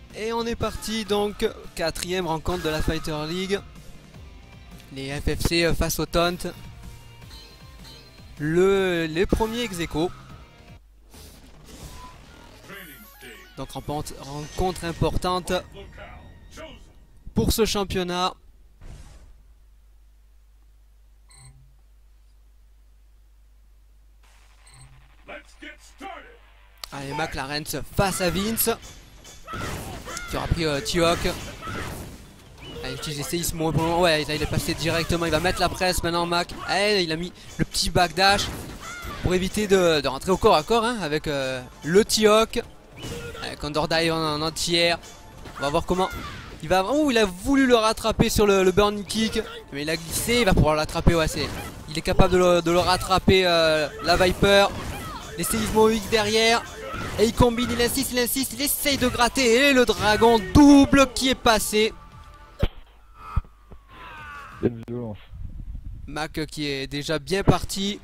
Et on est parti donc, quatrième rencontre de la Fighter League. Les FFC face au Taunt. Les premiers ex-aequo. Donc rencontre importante pour ce championnat. Allez, McLaren face à Vince, qui aura pris T-Hawk. Allez, utiliser Seismo pour le moment. Ouais, il est passé directement. Il va mettre la presse maintenant, Mac. Allez, il a mis le petit backdash pour éviter de rentrer au corps à corps hein, avec le T-Hawk. Condor Dive en entière. On va voir comment il va. Oh, il a voulu le rattraper sur le burning kick, mais il a glissé. Il va pouvoir l'attraper. Ouais, il est capable de le rattraper, la Viper. Les Seismo X derrière. Et il combine, il insiste, il essaye de gratter. Et le dragon double qui est passé. Mac qui est déjà bien parti.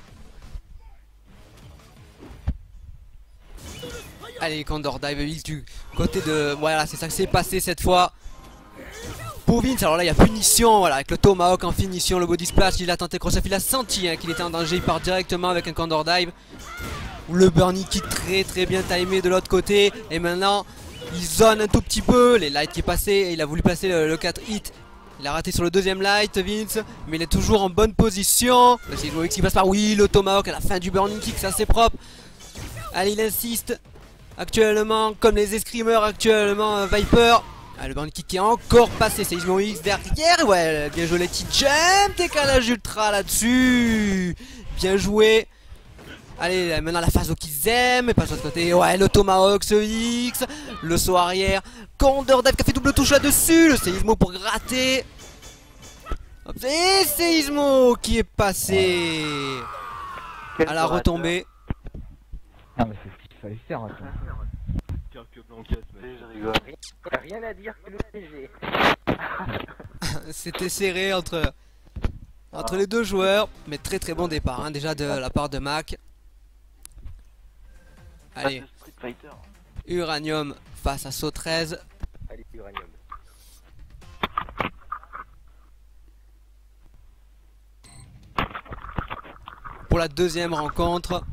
Allez, Condor Dive du côté de... Voilà, c'est ça que s'est passé cette fois. Pour Vince, alors là il y a punition, voilà, avec le Tomahawk en finition, le body splash, il a tenté cross-up, il a senti hein, qu'il était en danger, il part directement avec un Condor Dive. Le burning kick très bien timé de l'autre côté. Et maintenant, il zone un tout petit peu, les lights qui est passé, il a voulu passer le 4 hit. Il a raté sur le deuxième light, Vince, mais il est toujours en bonne position. Le Seismo X qui passe par, oui, le Tomahawk à la fin du burning kick, ça c'est propre. Allez, il insiste. Actuellement, comme les escrimeurs actuellement, Viper. Ah, le burning kick qui est encore passé, Seismo X derrière. Ouais, bien joué les petits jump, décalage ultra là-dessus. Bien joué. Allez, maintenant la phase qui aime, et passe de l'autre côté. Ouais, le Tomahawk, ce X, le saut arrière. Condor Dive qui a fait double touche là-dessus. Le Seismo pour gratter. Et Seismo qui est passé à la retombée. Non mais c'est ce qu'il fallait faire. Je rigole. Rien à dire que le CG. C'était serré entre les deux joueurs, mais très bon départ hein, déjà de la part de Mac. Allez, Uranium face à Saut 13. Allez, Uranium. Pour la deuxième rencontre.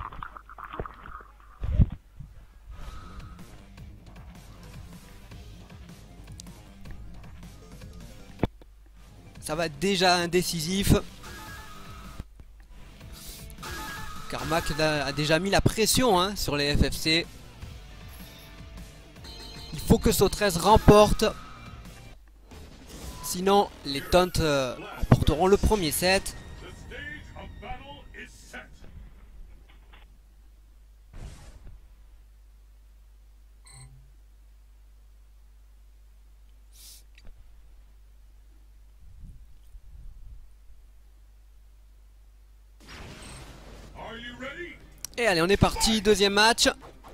Ça va être déjà indécisif. Car Mac a déjà mis la pression hein, sur les FFC. Il faut que Saut 13 remporte. Sinon, les Taunts remporteront le premier set. Et allez, on est parti, deuxième match.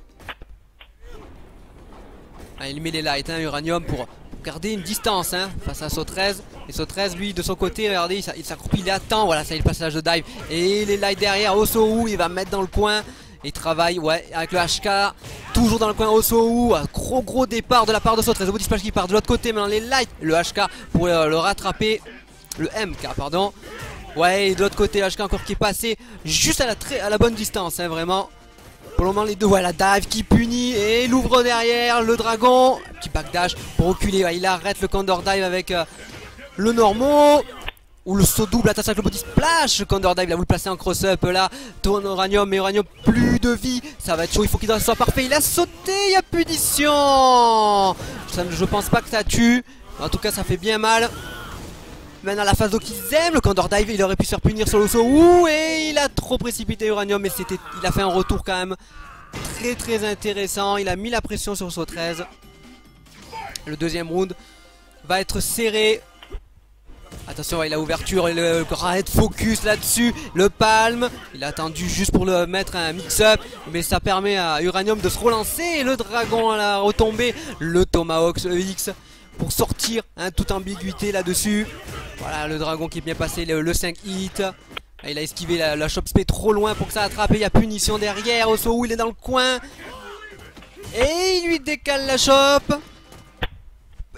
Allez, il met les lights, hein, Uranium, pour garder une distance hein, face à Saut 13. Et Saut 13, lui, de son côté, regardez, il s'accroupit, il attend. Voilà, ça y est, le passage de dive. Et les lights derrière, Osou, il va mettre dans le coin. Il travaille, ouais, avec le HK. Toujours dans le coin, Osou. Un gros départ de la part de Saut 13. Le body splash qui part de l'autre côté. Maintenant, les lights, le HK pour le rattraper. Le MK, pardon. Ouais, et de l'autre côté, HK encore qui est passé juste à la bonne distance, hein, vraiment. Pour le moment, les deux, ouais, la dive qui punit et il ouvre derrière le dragon. Petit backdash pour reculer. Ouais, il arrête le Condor Dive avec le Normo. Ou le saut double, attaque avec le body splash. Le Condor Dive, il a voulu placer en cross-up là. Tourne Uranium, mais Uranium, plus de vie. Ça va être chaud, il faut qu'il soit parfait. Il a sauté, il y a punition. Je pense pas que ça tue. En tout cas, ça fait bien mal. Maintenant la phase d'eau qu'ils aiment, le Condor Dive il aurait pu se faire punir sur le saut. Ouh, et il a trop précipité Uranium, mais il a fait un retour quand même très intéressant. Il a mis la pression sur Saut 13. Le deuxième round va être serré. Attention, il a ouverture et le red focus là-dessus. Le palme, il a attendu juste pour le mettre un mix-up, mais ça permet à Uranium de se relancer. Et le dragon à la retombée, le Tomahawk EX pour sortir hein, toute ambiguïté là-dessus. Voilà le dragon qui est bien passé, le 5 hit. Il a esquivé la chop spé trop loin pour que ça attrape. Il y a punition derrière. Osou il est dans le coin. Et il lui décale la chop.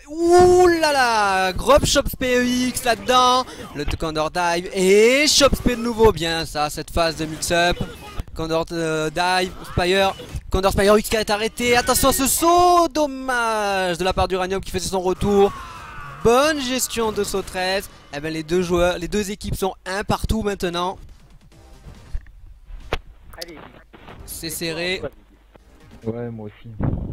Ouh là là, Grub Chop PEX là-dedans. Le Condor Dive et Chop de nouveau. Bien ça, cette phase de mix-up. Condor Dive, Spire. Condor Spire X qui est arrêté. Attention à ce saut. Dommage de la part d'Uranium qui faisait son retour. Bonne gestion de saut 13. Eh ben les deux équipes sont un partout maintenant. Allez, C'est serré. Ouais, moi aussi.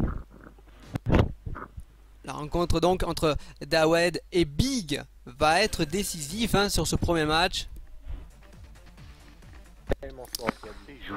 La rencontre donc entre Dawed et Big va être décisive hein, sur ce premier match. tellement fort. C'est joli.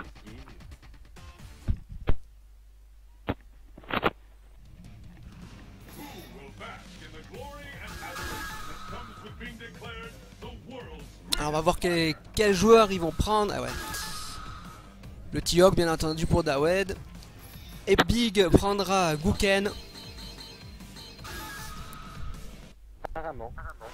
Alors on va voir quels joueurs ils vont prendre. Ah ouais. Le T-Hawk bien entendu pour Dawed. Et Big prendra Guken. Apparemment.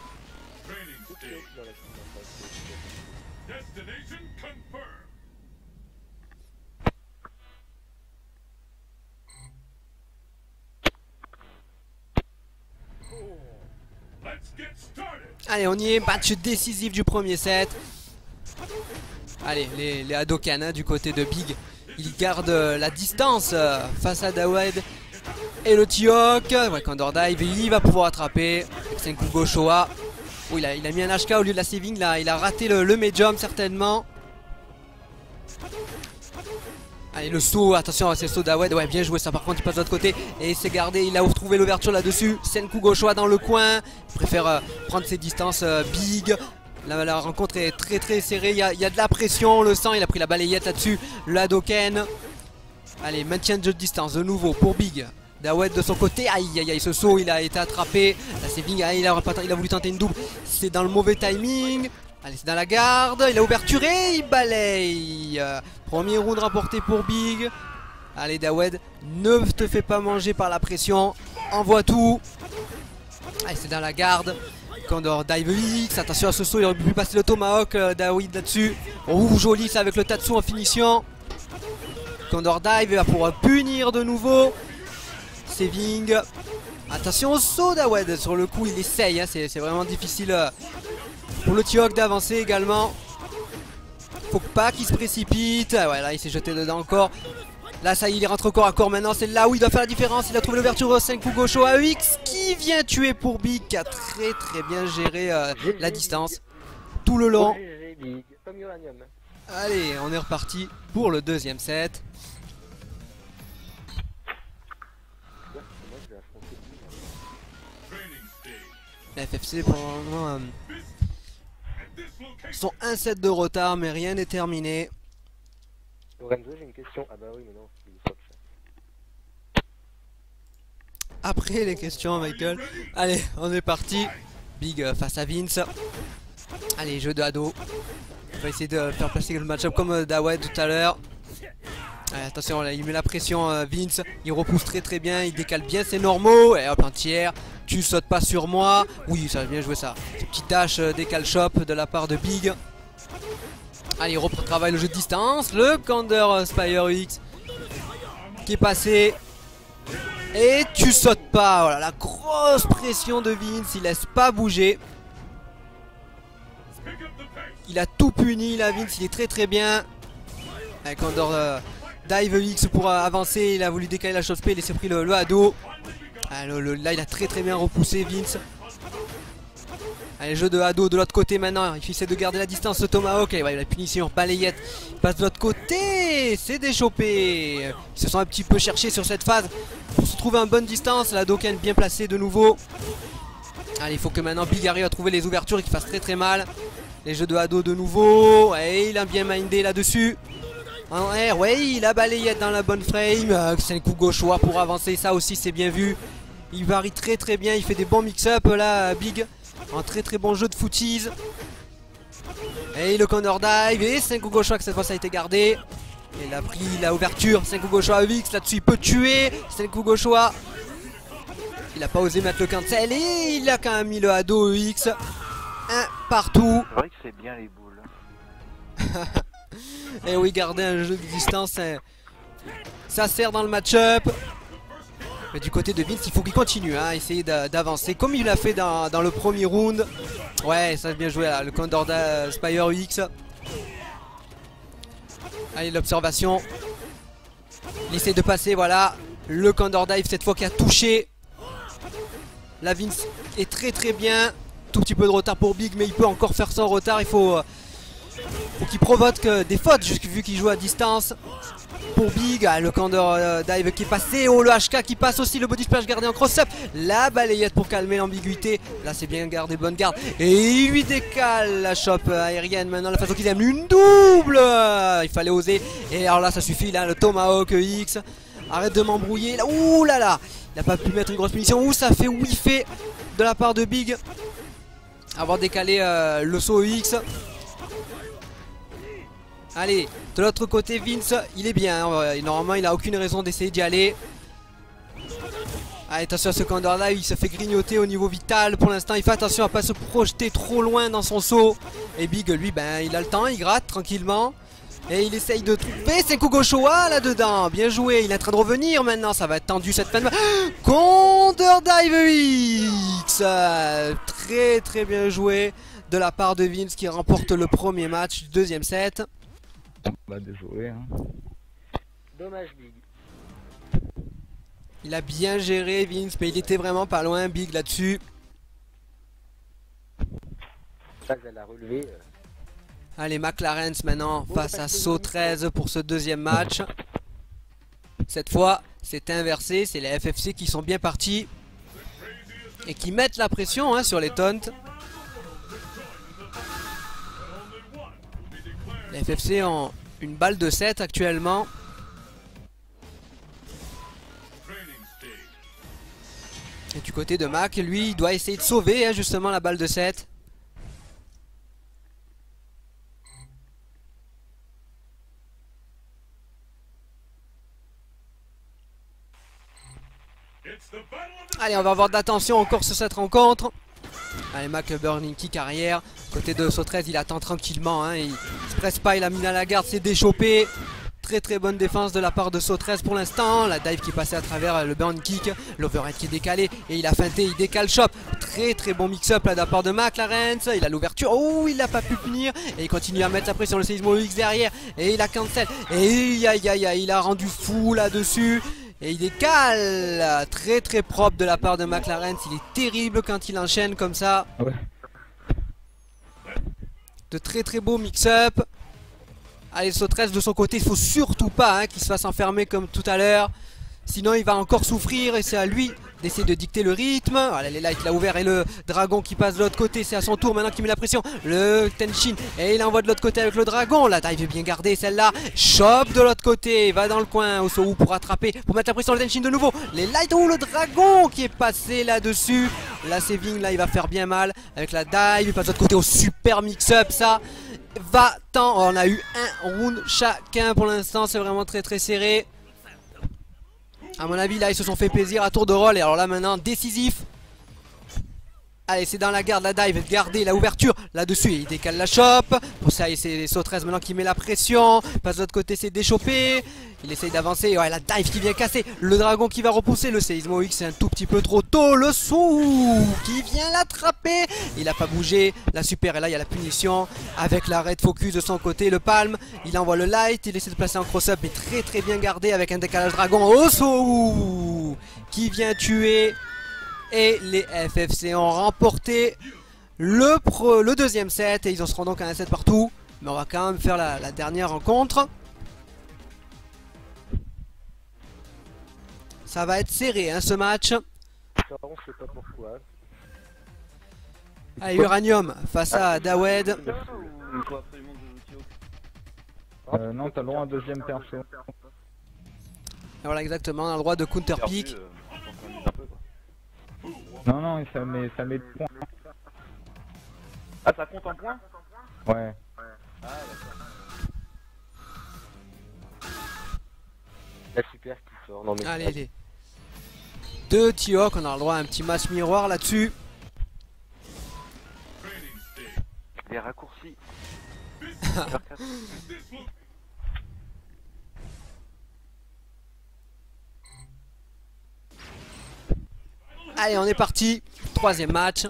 Allez on y est, match décisif du premier set. Allez les Hadoken hein, du côté de Big. Ils gardent la distance face à Dawed. Et le T-Hawk, ouais, Condor Dive, il va pouvoir attraper. Senkugo Showa. Oh, il a mis un HK au lieu de la saving là, il a raté le medium certainement. Allez le saut, attention c'est le saut d'Awed, ouais bien joué ça par contre il passe de l'autre côté. Et il s'est gardé, il a retrouvé l'ouverture là-dessus. Senkugo Showa dans le coin, il préfère prendre ses distances Big. La rencontre est très serrée, il y a de la pression, on le sent, il a pris la balayette là-dessus. Le Hadoken. Allez maintien de distance de nouveau pour Big. Dawed de son côté, aïe aïe aïe, ce saut il a été attrapé. La saving, il a voulu tenter une double, c'est dans le mauvais timing. Allez c'est dans la garde, il a ouverturé, il balaye. Premier round remporté pour Big. Allez Dawed, ne te fais pas manger par la pression, envoie tout. Allez c'est dans la garde. Condor Dive X, attention à ce saut, il aurait pu passer le Tomahawk Dawed là-dessus. Oh joli ça avec le Tatsu en finition. Condor Dive va pouvoir punir de nouveau. Saving. Attention au saut Dawed. Sur le coup il essaye hein. C'est vraiment difficile pour le T-Hawk d'avancer également. Faut pas qu'il se précipite. Ah ouais là il s'est jeté dedans encore. Là ça y est il rentre encore à corps maintenant. C'est là où il doit faire la différence. Il a trouvé l'ouverture au 5 Kugo Showa X qui vient tuer pour Big, qui a très bien géré la distance tout le long. Big, comme Uranium. Allez on est reparti pour le deuxième set. La FFC pour le moment sont un set de retard mais rien n'est terminé. Lorenzo, j'ai une question. Ah bah oui, mais non, c'est le Fox. Après les questions Michael. Allez on est parti. Big face à Vince. Allez jeu de Hado. On va essayer de faire passer le match-up comme Dawed tout à l'heure. Attention là, il met la pression Vince. Il repousse très bien, il décale bien ses normaux. Et hop un tiers. Tu sautes pas sur moi. Oui ça a bien joué ça. Petit dash décale shop de la part de Big. Allez il reprend travail le jeu de distance. Le Condor Spire X qui est passé. Et tu sautes pas. Voilà la grosse pression de Vince. Il laisse pas bouger. Il a tout puni là Vince. Il est très bien. Avec Condor Dive X pour avancer. Il a voulu décaler la chose P. Il s'est pris le Hado. Ah, là il a très bien repoussé Vince. Allez jeu de Hado de l'autre côté maintenant. Il essaie de garder la distance ce Tomahawk. Et ouais, la punition balayette. Il passe de l'autre côté. C'est déchopé. Ils se sont un petit peu cherchés sur cette phase pour se trouver en bonne distance. La Doken bien placée de nouveau. Allez il faut que maintenant Big arrive à trouver les ouvertures et qu'il fasse très mal. Les jeux de Hado de nouveau. Et il a bien mindé là-dessus. En air, ouais, il a balayette dans la bonne frame. Senkugo Showa pour avancer, ça aussi c'est bien vu. Il varie très bien, il fait des bons mix-up là, Big. Un très bon jeu de footies. Et le Condor Dive et Senkugo Showa que cette fois ça a été gardé. Il a pris la ouverture, Senkugo Showa X là-dessus il peut tuer. Senkugo Showa. Il a pas osé mettre le cancel et il a quand même mis le Hado X. Un partout. C'est vrai que c'est bien les boules. Et oui, garder un jeu de distance, ça sert dans le match-up. Mais du côté de Vince, il faut qu'il continue, hein, essayer d'avancer comme il l'a fait dans le premier round. Ouais, ça a bien joué là, le Condor Spire UX. Allez, l'observation. Il essaie de passer, voilà. Le Condor Dive cette fois qui a touché. La Vince est très bien. Tout petit peu de retard pour Big, mais il peut encore faire son retard. Il faut qu'il provoque des fautes, vu qu'il joue à distance. Pour Big, le Condor Dive qui est passé. Oh, le HK qui passe aussi, le Body Splash gardé en cross-up. La balayette pour calmer l'ambiguïté. Là, c'est bien gardé, bonne garde. Et il lui décale la chope aérienne. Maintenant, la façon qu'il aime une double. Il fallait oser. Et alors là, ça suffit. Là, le Tomahawk X. Arrête de m'embrouiller. Ouh là là. Il n'a pas pu mettre une grosse punition. Ouh, ça fait whiffer de la part de Big. Avoir décalé le saut X. Allez, de l'autre côté, Vince, il est bien. Normalement, il n'a aucune raison d'essayer d'y aller. Allez, attention à ce Condor là, il se fait grignoter au niveau vital. Pour l'instant, il fait attention à ne pas se projeter trop loin dans son saut. Et Big, lui, ben, il a le temps, il gratte tranquillement. Et il essaye de trouver Senku Goshowa là-dedans. Bien joué, il est en train de revenir maintenant. Ça va être tendu cette fin de... Condor Dive X. Très bien joué de la part de Vince qui remporte le premier match du deuxième set. Bah désolé hein. Dommage Big. Il a bien géré Vince, mais il était vraiment pas loin Big là-dessus. Ça, elle a relevé. Allez, McLaren maintenant face à Saut 13 pour ce deuxième match. Cette fois, c'est inversé, c'est les FFC qui sont bien partis et qui mettent la pression hein, sur les taunts. Les FFC ont une balle de 7 actuellement. Et du côté de Mac, lui, il doit essayer de sauver hein, justement la balle de 7. Allez, on va avoir de l'attention encore sur cette rencontre. Allez, Mac Burning Kick arrière. Côté de Saut 13, il attend tranquillement. Hein. Il se presse pas, il a mis à la garde, c'est déchopé. Très bonne défense de la part de Saut 13 pour l'instant. La dive qui est passée à travers le burn kick. L'overhead qui est décalé. Et il a feinté, il décale chop. Très bon mix-up là de la part de McLaren. Il a l'ouverture. Oh, il n'a pas pu punir. Et il continue à mettre sa pression. Le Seismo X derrière. Et il a cancel. Et il a rendu fou là-dessus. Et il décale. Très propre de la part de McLaren. Il est terrible quand il enchaîne comme ça. Ouais. De très beaux mix-up. Allez, Saut 13 de son côté, il faut surtout pas hein, qu'il se fasse enfermer comme tout à l'heure. Sinon il va encore souffrir et c'est à lui d'essayer de dicter le rythme. Voilà, les lights l'a ouvert et le dragon qui passe de l'autre côté, c'est à son tour maintenant qu'il met la pression. Le Tenshin et il envoie de l'autre côté avec le dragon. La dive est bien gardée celle-là. Chope de l'autre côté, va dans le coin Osou pour attraper, pour mettre la pression le Tenshin de nouveau. Les lights, oh le dragon qui est passé là-dessus. La saving là il va faire bien mal avec la dive. Il passe de l'autre côté au super mix-up ça. Va-t'en, on a eu un round chacun pour l'instant, c'est vraiment très serré. À mon avis là ils se sont fait plaisir à tour de rôle. Et alors là maintenant décisif. Allez, c'est dans la garde, la dive, garder la ouverture là-dessus, il décale la chope. Pour ça, c'est Saut 13 maintenant qui met la pression. Passe de l'autre côté, c'est déchopé. Il essaye d'avancer, ouais, la dive qui vient casser. Le dragon qui va repousser, le Seismo X c'est un tout petit peu trop tôt. Le Sou qui vient l'attraper. Il a pas bougé, la super, et là il y a la punition. Avec la red focus de son côté, le palm. Il envoie le light, il essaie de placer en cross-up, mais très bien gardé avec un décalage dragon. Oh, Sou qui vient tuer. Et les FFC ont remporté le deuxième set. Et ils en seront donc à un set partout. Mais on va quand même faire la dernière rencontre. Ça va être serré hein, ce match. Ça, on sait pas pourquoi. Allez, Uranium face à Dawed. Il faut absolument de l'outil. Non, t'as le droit à un deuxième perso. Et voilà exactement, on a le droit de counter pick. Non, ça met de points. Ah, ça compte en points? Ouais. Ah, d'accord. La super qui sort. Non, mais Allez, les deux T-Hawk, on a le droit à un petit match miroir là-dessus. Des raccourcis. Allez, on est parti. Troisième match.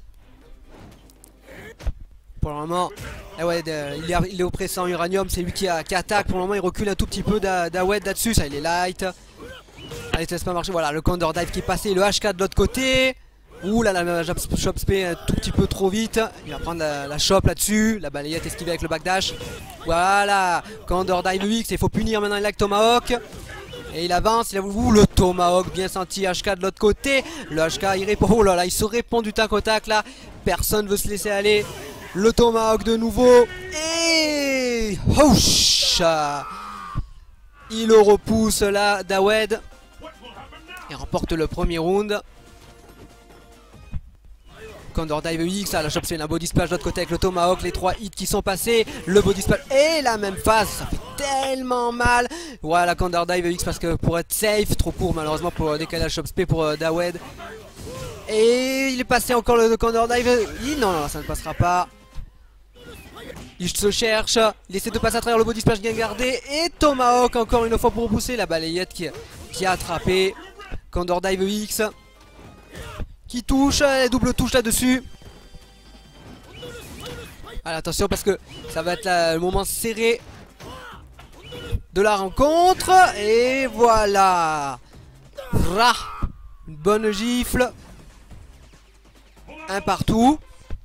Pour le moment, ouais, il est oppressant Uranium, c'est lui qui attaque. Pour le moment, il recule un tout petit peu Dawed là-dessus. Ça, il est light. Allez, ça laisse pas marcher. Voilà, le Condor Dive qui est passé. Le HK de l'autre côté. Ouh là, la shop spé un tout petit peu trop vite. Il va prendre la shop là-dessus. La balayette esquivée avec le backdash. Voilà, Condor Dive X. Il faut punir maintenant avec Tomahawk. Et il avance, il a voulu le Tomahawk bien senti, HK de l'autre côté. Le HK il répond, oh là là, il se répond du tac au tac là. Personne veut se laisser aller. Le Tomahawk de nouveau. Et Houch, il le repousse là, Dawed. Il remporte le premier round. Condor Dive X, la shop c'est un body splash de l'autre côté avec le Tomahawk, les 3 hits qui sont passés, le body splash et la même phase, ça fait tellement mal. Voilà Condor Dive X parce que pour être safe, trop court malheureusement pour décaler la shop spé pour Dawed. Et il est passé encore le Condor Dive, non, ça ne passera pas. Il se cherche, il essaie de passer à travers le body splash bien gardé et Tomahawk encore une fois pour repousser la balayette qui a attrapé Condor Dive X. Qui touche, double touche là-dessus. Allez, attention parce que ça va être le moment serré de la rencontre. Et voilà. Une bonne gifle. Un partout.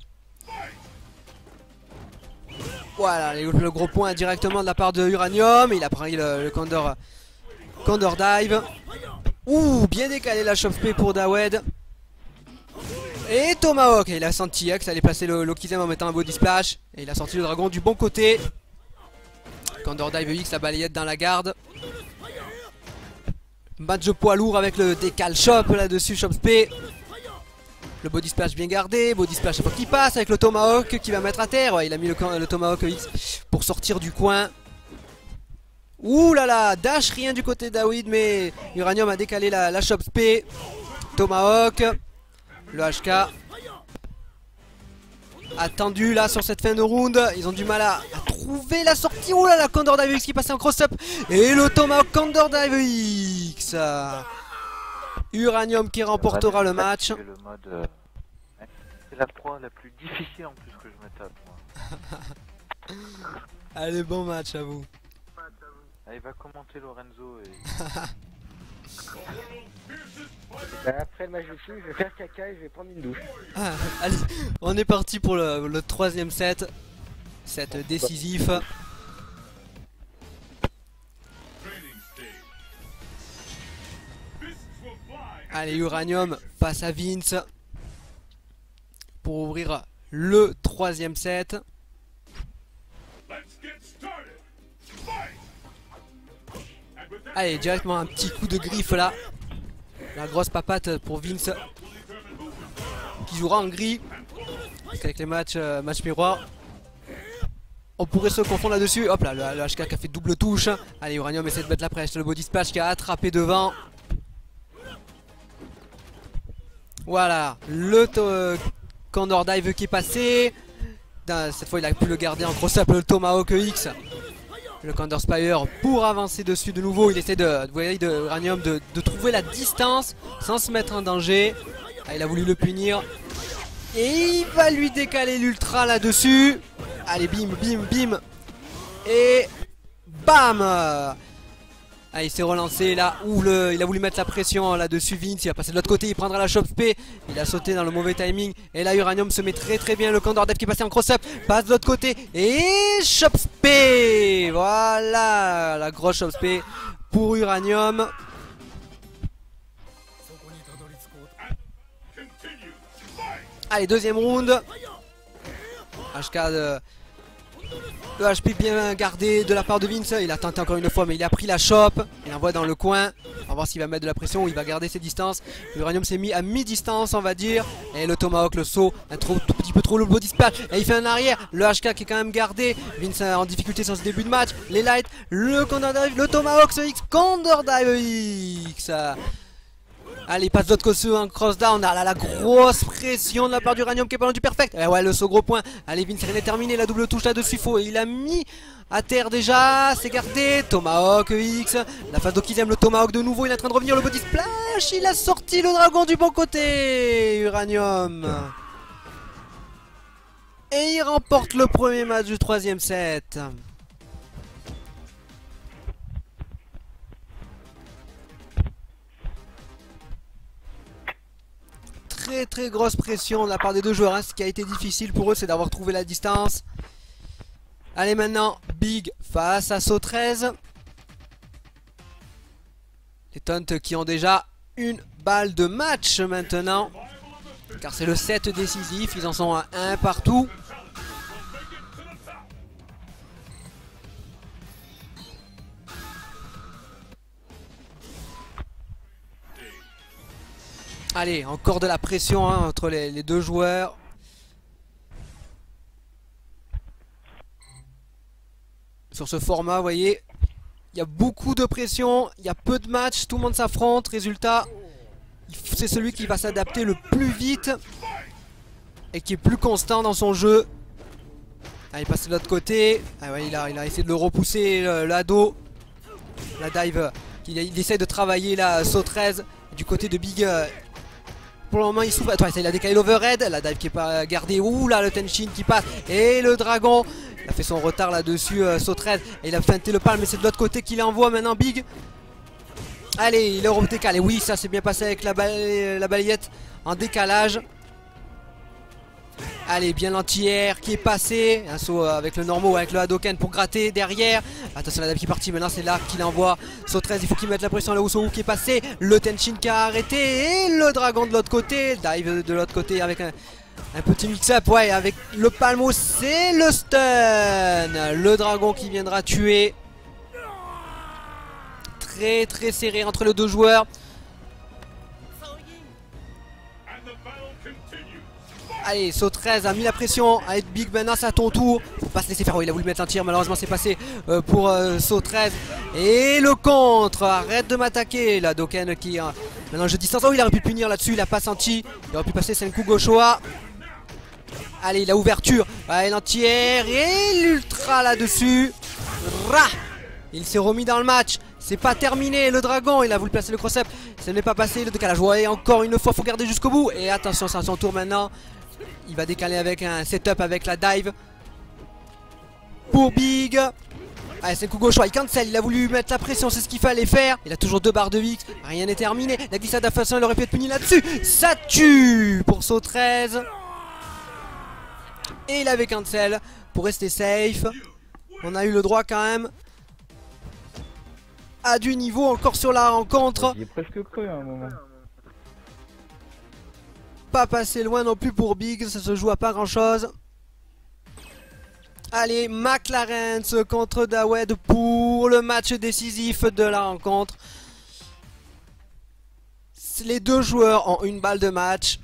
Voilà, le gros point directement de la part de Uranium. Il a pris le Condor Dive. Ouh, bien décalé la shop spé pour Dawed. Et Tomahawk, il a senti que ça allait placer le Lokizem en mettant un body splash. Et il a sorti le dragon du bon côté. Condor Dive X, la balayette dans la garde. Match de poids lourd avec le décal shop là-dessus, shop spé. Le body splash bien gardé, body splash chaque fois qu'il passe avec le Tomahawk qui va mettre à terre. Ouais, il a mis le Tomahawk X pour sortir du coin. Ouh là là, dash rien du côté d'Awid, mais Uranium a décalé la shop spé. Tomahawk. Le HK attendu là sur cette fin de round. Ils ont du mal à trouver la sortie. Ouh là la Condor Dive X qui passait en cross-up. Et le Tomahawk Condor Dive X. Uranium qui remportera le match. C'est la proie la plus difficile en plus que je me tape moi. Allez, bon match à vous. Allez, va commenter Lorenzo et... Après le match dessus, je vais faire caca et je vais prendre une douche. Ah, allez, on est parti pour le troisième set. Set décisif. Allez, Uranium face à Vince pour ouvrir le troisième set. Allez, directement un petit coup de griffe là. La grosse papate pour Vince qui jouera en gris. Parce qu'avec les matchs miroir, on pourrait se confondre là-dessus. Hop là, le HK qui a fait double touche. Allez, Uranium essaie de mettre la presse. Le body splash qui a attrapé devant. Voilà, le Condor Dive qui est passé. Cette fois, il a pu le garder en cross-up, le Tomahawk X. Le Condor Spire pour avancer dessus de nouveau. Il essaie de Uranium de trouver la distance sans se mettre en danger. Ah, il a voulu le punir. Et il va lui décaler l'ultra là-dessus. Allez, bim, bim, bim. Et bam. Ah, il s'est relancé là où il a voulu mettre la pression là-dessus. Vince, il va passer de l'autre côté, il prendra la shop spé. Il a sauté dans le mauvais timing. Et là, Uranium se met très bien. Le Condor Dive qui est passé en cross-up, passe de l'autre côté. Et shop spé. Voilà, la grosse shop spé pour Uranium. Allez, deuxième round. HK le HP bien gardé de la part de Vince. Il a tenté encore une fois mais il a pris la shop. Il envoie dans le coin. On va voir s'il va mettre de la pression ou il va garder ses distances. Uranium s'est mis à mi-distance on va dire. Et le Tomahawk, le saut, un tout petit peu trop le body splash. Et il fait un arrière. Le HK qui est quand même gardé. Vince en difficulté sur ce début de match. Les lights, le Condor Dive, le Tomahawk, ce X, Condor Dive X. Allez, passe de l'autre côté, un cross-down. Ah là, la grosse pression de la part d'Uranium qui est pas loin du perfect. Et ouais, le saut gros point. Allez, Vince Rien est terminé. La double touche là-dessus. Il a mis à terre déjà. C'est gardé. Tomahawk X. La phase d'Okizem, le Tomahawk de nouveau. Il est en train de revenir. Le body splash. Il a sorti le dragon du bon côté. Uranium. Et il remporte le premier match du troisième set. Très grosse pression de la part des deux joueurs, hein. Ce qui a été difficile pour eux, c'est d'avoir trouvé la distance. Allez, maintenant Big face à Saut 13. Les Taunts qui ont déjà une balle de match maintenant, car c'est le set décisif. Ils en sont à 1 partout. Allez, encore de la pression, hein, entre les deux joueurs. Sur ce format, vous voyez, il y a beaucoup de pression, il y a peu de matchs, tout le monde s'affronte. Résultat, c'est celui qui va s'adapter le plus vite et qui est plus constant dans son jeu. Allez, il passe de l'autre côté. Ah ouais, il a essayé de le repousser, l'ado. La dive, il essaie de travailler la Saut 13 du côté de Big. Pour le moment il souffre. Attends, il a décalé l'overhead. La dive qui est pas gardée. Ouh là, le Tenshin qui passe. Et le dragon. Il a fait son retard là-dessus, Saut 13. Et il a feinté le palme. Mais c'est de l'autre côté qu'il envoie maintenant Big. Allez, il est au décalé. Oui, ça s'est bien passé avec la balayette en décalage. Allez, bien l'anti-air qui est passé. Un saut avec le normal, avec le Hadoken pour gratter derrière. Attention, la dive qui est partie. Maintenant, c'est là qu'il envoie Saut 13. Il faut qu'il mette la pression là où Saut qui est passé. Le Tenshin qui a arrêté. Et le dragon de l'autre côté. Dive de l'autre côté avec un petit mix-up. Ouais, avec le palmo. C'est le stun. Le dragon qui viendra tuer. Très serré entre les deux joueurs. Allez, Saut 13 a mis la pression avec Big. Maintenant c'est à ton tour. Faut pas se laisser faire. Oh, il a voulu mettre un tir. Malheureusement c'est passé pour Saut 13. Et le contre. Arrête de m'attaquer. La Doken qui maintenant je distance. Oh, il aurait pu punir là-dessus. Il a pas senti. Il aurait pu passer Senku Goshoa. Allez, la ouverture. Allez, l'anti-air. Et l'ultra là-dessus. Il s'est remis dans le match. C'est pas terminé, le dragon, il a voulu placer le cross-up. Ça n'est pas passé, le décalage. Ouais, encore une fois, faut garder jusqu'au bout. Et attention, c'est à son tour maintenant. Il va décaler avec un setup avec la dive. Pour Big. Allez, c'est Senku Goshoa, il cancel, il a voulu mettre la pression, c'est ce qu'il fallait faire. Il a toujours 2 barres de X, rien n'est terminé. La glissade à façon, il aurait pu être puni là-dessus. Ça tue pour Saut 13. Et il avait cancel pour rester safe. On a eu le droit quand même à du niveau encore sur la rencontre. Il est presque cru à un moment. Pas passé loin non plus pour Big, ça se joue à pas grand chose. Allez, McLarens contre Dawed pour le match décisif de la rencontre. Les deux joueurs ont une balle de match.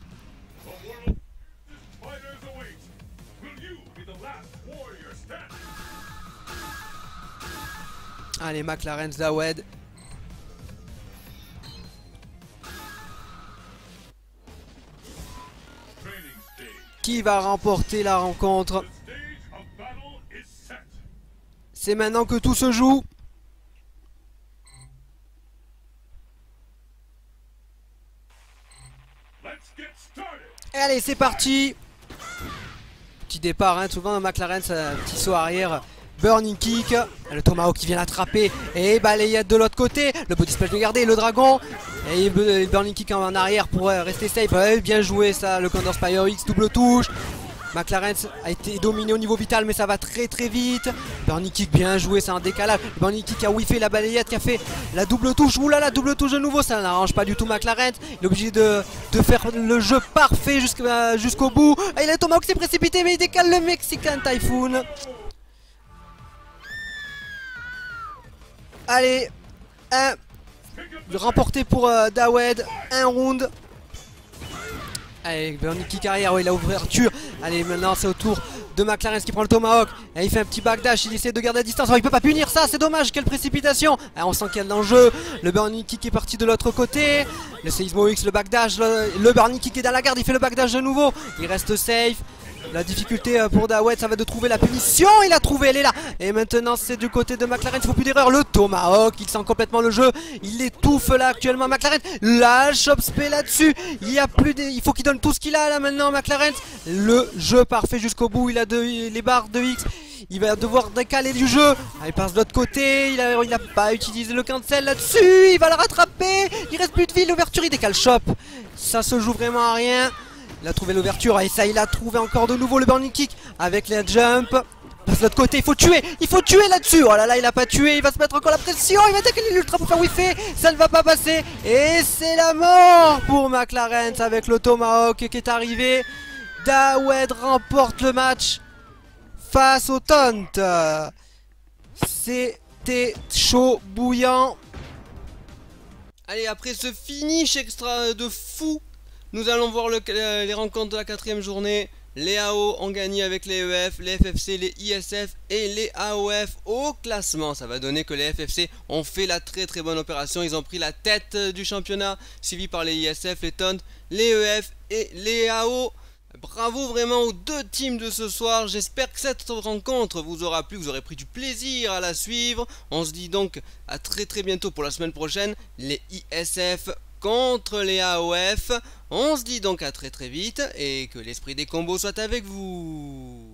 Allez, McLarens Dawed. Qui va remporter la rencontre? C'est maintenant que tout se joue. Et allez, c'est parti. Petit départ, hein, souvent McLaren, un petit saut arrière. Burning kick, le Tomahawk qui vient l'attraper et balayette de l'autre côté, le body splash de garder, le dragon et le Burning kick en arrière pour rester safe. Ouais, bien joué ça, le Counter Spire X, double touche. McLaren a été dominé au niveau vital mais ça va très vite. Burning kick bien joué, c'est un décalage. Burning kick a whiffé la balayette qui a fait la double touche. Oula, la double touche de nouveau, ça n'arrange pas du tout McLaren. Il est obligé de faire le jeu parfait jusqu'au bout. Et le Tomahawk s'est précipité mais il décale le Mexican Typhoon. Allez, remporté pour Dawed, un round. Allez, Burning kick arrière, oui, la ouverture. Allez, maintenant c'est au tour de McLaren qui prend le tomahawk. Et il fait un petit backdash, il essaie de garder la distance. Alors, il peut pas punir ça, c'est dommage, quelle précipitation. On sent qu'il y a de l'enjeu. Le burning kick est parti de l'autre côté. Le Seismo X, le backdash, le burning kick est dans la garde, il fait le backdash de nouveau. Il reste safe. La difficulté pour Dawed, ça va de trouver la punition. Il a trouvé, elle est là. Et maintenant c'est du côté de McLaren, il faut plus d'erreur. Le tomahawk, il sent complètement le jeu. Il étouffe là actuellement McLaren. La chopspé là-dessus. Il faut qu'il donne tout ce qu'il a là maintenant McLaren. Le jeu parfait jusqu'au bout. Il a les barres de X. Il va devoir décaler du jeu. Il passe de l'autre côté. Il a pas utilisé le cancel là-dessus. Il va le rattraper. Il reste plus de vie. L'ouverture, il décale shop. Ça se joue vraiment à rien. Il a trouvé l'ouverture et ça il a trouvé encore de nouveau le burning kick avec les jump. Passe de l'autre côté, il faut tuer là-dessus. Oh là là, il a pas tué, il va se mettre encore la pression, il va décaler l'ultra pour faire wifi, ça ne va pas passer. Et c'est la mort pour McLaren avec le tomahawk qui est arrivé. Dawed remporte le match face au Taunt. C'était chaud bouillant. Allez, après ce finish extra de fou, nous allons voir les rencontres de la 4ème journée. Les AO ont gagné avec les EF, les FFC, les ISF et les AOF au classement. Ça va donner que les FFC ont fait la très bonne opération. Ils ont pris la tête du championnat, suivi par les ISF, les Taunt, les EF et les AO. Bravo vraiment aux deux teams de ce soir. J'espère que cette rencontre vous aura plu, vous aurez pris du plaisir à la suivre. On se dit donc à très bientôt pour la semaine prochaine. Les ISF contre les AOF. On se dit donc à très vite et que l'esprit des combos soit avec vous.